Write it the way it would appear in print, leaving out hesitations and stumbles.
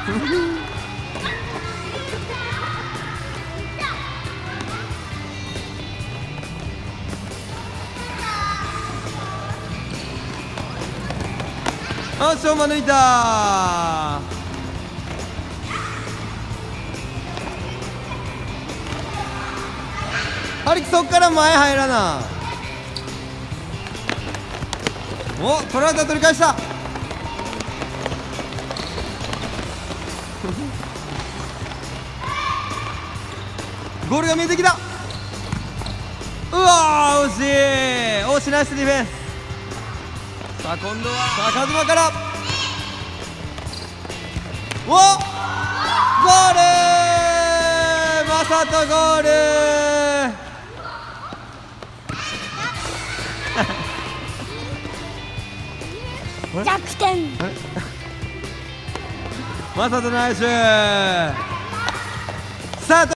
あ、しょうま抜いたー。ハリキそっから前入らな。お、取られた、取り返した。ゴールが見えてきた。うわー、惜しい。惜しい、ナイスディフェンス。さあ今度は、さあカズマから、お、ゴール、マサトゴール。 逆転。 マサトナイス。さあ